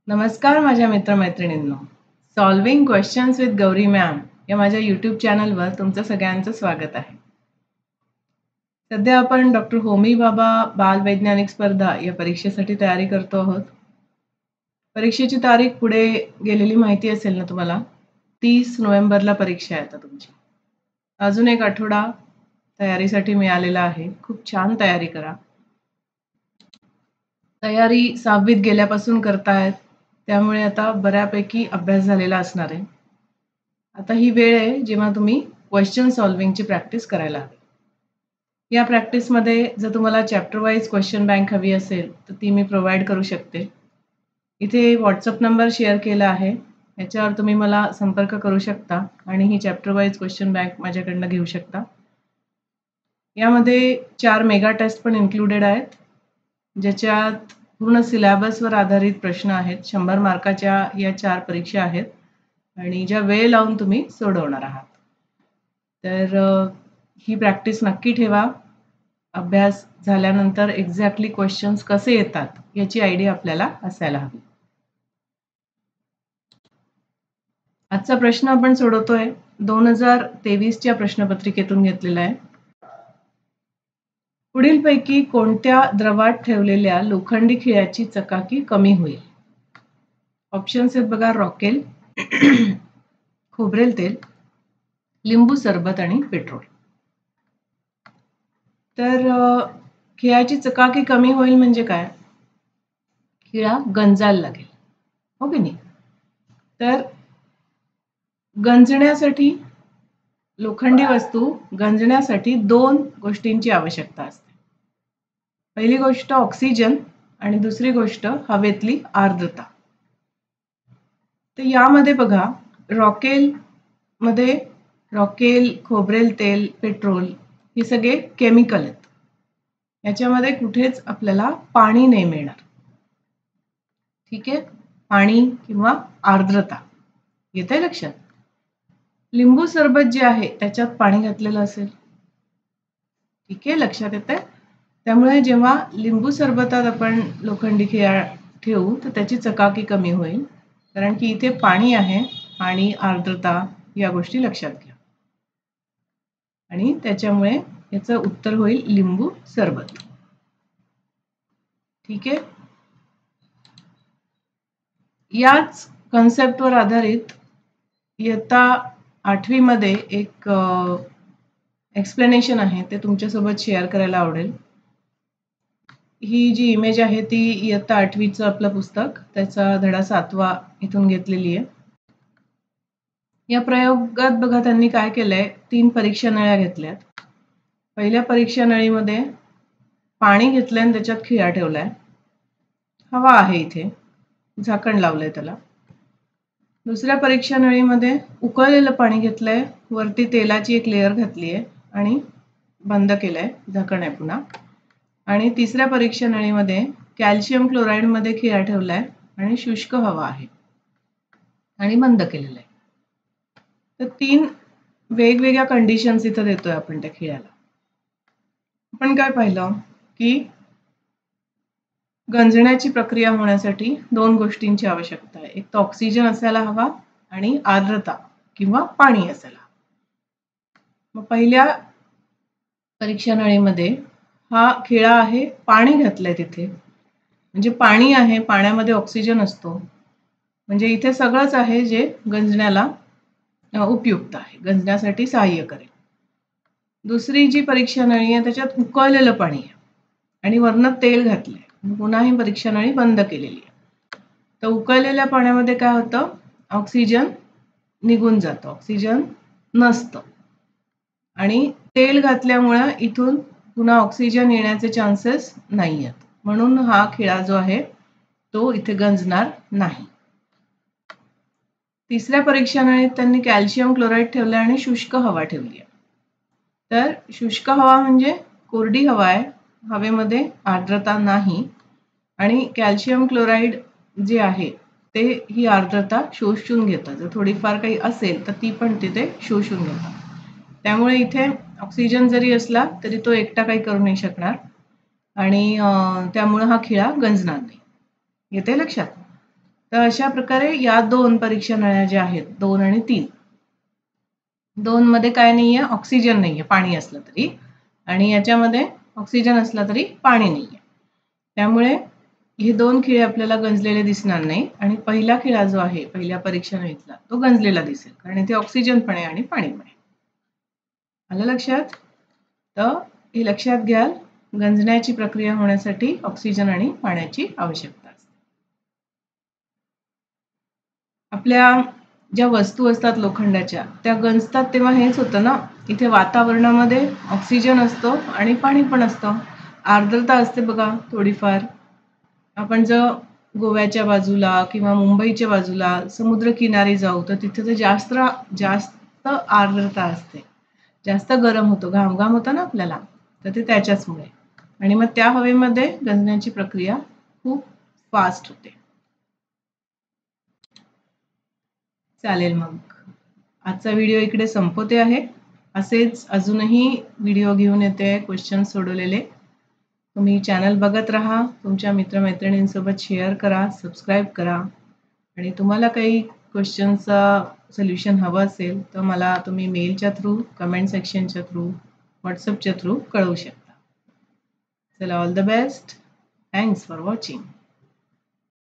नमस्कार माझ्या मित्रमैत्रिणींनो. Solving questions with Gauri ma'am या माझ्या यूट्यूब चॅनलवर तुमचं सगळ्यांचं स्वागत आहे. सध्या आपण डॉक्टर होमी भाभा बाल वैज्ञानिक स्पर्धा या परीक्षेसाठी तयारी करतो आहोत. परीक्षेची तारीख पुढे गेलेली माहिती असेल ना तुम्हाला. 30 नोव्हेंबरला परीक्षा आहे आता तुमची. अजून एक आठवडा तयारीसाठी मिळालेला आहे. खूप छान तयारी करा. तयारी 6वीत गेल्यापासून करतायत, त्यामुळे आता बऱ्यापैकी अभ्यास झालेला असणार आहे. आता ही वेळ आहे जेव्हा तुम्ही क्वेश्चन सॉल्विंगची प्रॅक्टिस करायला हवी. या प्रॅक्टिसमध्ये जर तुम्हाला चॅप्टर वाईज क्वेश्चन बँक हवी असेल तर ती मी प्रोव्हाइड करू शकते. इथे व्हॉट्सअप नंबर शेअर केला आहे, याच्यावर तुम्ही मला संपर्क करू शकता आणि ही चॅप्टर वाईज क्वेश्चन बँक माझ्याकडनं घेऊ शकता. यामध्ये 4 मेगा टेस्ट पण इन्क्लुडेड आहेत, ज्याच्यात पूर्ण सिलेबसवर आधारित प्रश्न आहेत. 100 मार्काच्या या 4 परीक्षा आहेत आणि ज्या वेळ लावून तुम्ही सोडवणार आहात. तर ही प्रॅक्टिस नक्की ठेवा. अभ्यास झाल्यानंतर एक्झॅक्टली क्वेश्चन्स कसे येतात याची आयडिया आपल्याला असायला हवी. आजचा प्रश्न आपण सोडवतोय 2023च्या प्रश्नपत्रिकेतून घेतलेला आहे. पुढीलपैकी कोणत्या द्रवात ठेवलेल्या लोखंडी खिळ्याची चकाकी कमी होईल? ऑप्शन्स आहेत बघा. रॉकेल, खोबरेल तेल, लिंबू सरबत आणि पेट्रोल. तर खिळ्याची चकाकी कमी होईल म्हणजे काय? खिळा गंजायला लागेल, हो की नाही? तर गंजण्यासाठी, लोखंडी वस्तू गंजण्यासाठी 2 गोष्टींची आवश्यकता असते. पहिली गोष्ट ऑक्सिजन आणि दुसरी गोष्ट हवेतली आर्द्रता. तर यामध्ये बघा, रॉकेल, खोबरेल तेल, पेट्रोल हे सगळे केमिकल आहेत. याच्यामध्ये कुठेच आपल्याला पाणी नाही मिळणार. ठीक आहे? पाणी किंवा आर्द्रता येते लक्षात. लिंबू सरबत जे आहे त्याच्यात पाणी घातलेलं असेल. ठीक आहे, लक्षात येते. त्यामुळे जेव्हा लिंबू सरबतात आपण लोखंडी खिळा ठेवू तर त्याची चकाकी कमी होईल, कारण की इथे पाणी आहे आणि आर्द्रता या गोष्टी लक्षात घ्या. आणि त्याच्यामुळे याचं उत्तर होईल लिंबू सरबत. ठीक आहे. याच कन्सेप्टवर आधारित इयत्ता 8वी मध्ये एक एक्सप्लेनेशन आहे, ते तुमच्यासोबत शेअर करायला आवडेल. ही जी इमेज आहे ती इयत्ता 8वीचं आपलं पुस्तक, त्याचा धडा 7वा इथून घेतलेली आहे. या प्रयोगात बघा त्यांनी काय केलंय, 3 परीक्षा नळ्या घेतल्यात. पहिल्या परीक्षा नळीमध्ये पाणी घेतलंय आणि त्याच्यात खिळा ठेवलाय. हवा आहे इथे, झाकण लावलंय त्याला. दुसऱ्या परीक्षा नळीमध्ये उकळलेलं पाणी घेतलंय, वरती तेलाची एक लेयर घातली आहे आणि बंद केलंय, झाकण आहे पुन्हा. आणि तिसऱ्या परीक्षा नळीमध्ये कॅल्शियम क्लोराईडमध्ये खिळा ठेवलाय आणि शुष्क हवा आहे आणि बंद केलेलं आहे. तर 3 वेगवेगळ्या कंडिशन्स इथं देतोय आपण त्या खिळ्याला. आपण काय पाहिलं की गंजण्याची प्रक्रिया होण्यासाठी 2 गोष्टींची आवश्यकता आहे. एक तर ऑक्सिजन असायला हवा आणि आर्द्रता किंवा पाणी असायला. मग पहिल्या परीक्षा नळीमध्ये हा खिळा आहे, पाणी घातलंय तिथे, म्हणजे पाणी आहे, पाण्यामध्ये ऑक्सिजन असतो, म्हणजे इथे सगळंच आहे जे गंजण्याला उपयुक्त आहे, गंजण्यासाठी सहाय्य करेल. दुसरी जी परीक्षा नळी आहे त्याच्यात उकळलेलं पाणी आहे आणि वरनं तेल घातलंय. पुन्हा ही परीक्षा नळी बंद केलेली आहे. तर उकळलेल्या पाण्यामध्ये काय होतं, ऑक्सिजन निघून जातं, ऑक्सिजन नसतं. आणि तेल घातल्यामुळे इथून पुन्हा ऑक्सिजन येण्याचे चान्सेस नाही आहेत, म्हणून हा खिळा जो आहे तो इथे गंजणार नाही. तिसऱ्या परीक्षा नळीत त्यांनी कॅल्शियम क्लोराईड ठेवलं आणि शुष्क हवा ठेवली आहे. तर शुष्क हवा म्हणजे कोरडी हवा आहे, हवेमध्ये आर्द्रता नाही, आणि कॅल्शियम क्लोराईड जे आहे ते ही आर्द्रता शोषून घेतं. जर थोडीफार काही असेल तर ती पण तिथे शोषून घेतं. त्यामुळे इथे ऑक्सिजन जरी असला तरी तो एकटा काही करू नाही शकणार आणि त्यामुळे हा खिळा गंजणार नाही. येते लक्षात? तर अशा प्रकारे या 2 परीक्षा नळ्या ज्या आहेत 2 आणि 3, 2 मध्ये काय नाहीये, ऑक्सिजन नाहीये पाणी असलं तरी, आणि याच्यामध्ये ऑक्सिजन असला तरी पाणी नाहीये. त्यामुळे हे 2 खिळे आपल्याला गंजलेले दिसणार नाही आणि पहिला खिळा जो आहे पहिल्या परीक्षा नळीतला तो गंजलेला दिसेल, कारण इथे ऑक्सिजन पण आहे आणि पाणी पण आहे. आलं लक्षात? तर हे लक्षात घ्याल, गंजण्याची प्रक्रिया होण्यासाठी ऑक्सिजन आणि पाण्याची आवश्यकता असते. आपल्या ज्या वस्तू असतात लोखंडाच्या त्या गंजतात तेव्हा हेच होतं ना, इथे वातावरणामध्ये ऑक्सिजन असतो आणि पाणी पण असतं, आर्द्रता असते बघा थोडीफार. आपण जर गोव्याच्या बाजूला किंवा मुंबईच्या बाजूला समुद्रकिनारी जाऊ तर तिथे तर जास्त आर्द्रता असते, जास्त गरम होतो, घाम होतो ना आपल्याला, तर ते त्याच्याचमुळे. आणि मग त्या हवेमध्ये गंजण्याची प्रक्रिया खूप फास्ट होते. चालेल, मग आजचा व्हिडिओ इकडे संपवते आहे. असेच अजूनही व्हिडिओ घेऊन येते क्वेश्चन सोडवलेले. तुम्ही चॅनल बघत राहा, तुमच्या मित्रमैत्रिणींसोबत शेअर करा, सबस्क्राईब करा, आणि तुम्हाला काही क्वेश्चनचा सोल्युशन हवं असेल तर मला तुम्ही मेलच्या थ्रू, कमेंट सेक्शनच्या थ्रू, व्हॉट्सअपच्या थ्रू कळवू शकता. चला, all the best. Thanks for watching.